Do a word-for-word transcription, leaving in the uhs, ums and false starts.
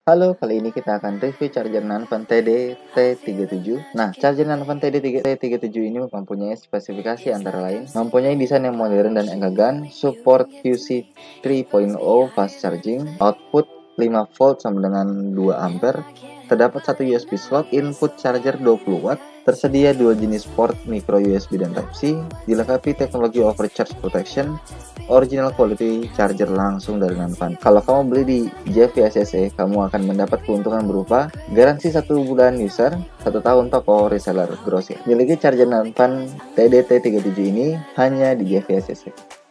Halo, kali ini kita akan review charger Nanvan T D T tiga puluh tujuh. Nah, charger Nanvan T D T tiga puluh tujuh ini mempunyai spesifikasi antara lain mempunyai desain yang modern dan elegan, support Q C tiga titik nol fast charging, output lima volt sama dengan dua ampere, terdapat satu U S B slot, input charger dua puluh watt, tersedia dua jenis port micro U S B dan Type-C, dilengkapi teknologi overcharge protection, original quality charger langsung dari Nanvan. Kalau kamu beli di J V S S E, kamu akan mendapat keuntungan berupa garansi satu bulan user, satu tahun toko reseller grosir. Miliki charger Nanvan T D T tiga puluh tujuh ini hanya di J V S S E.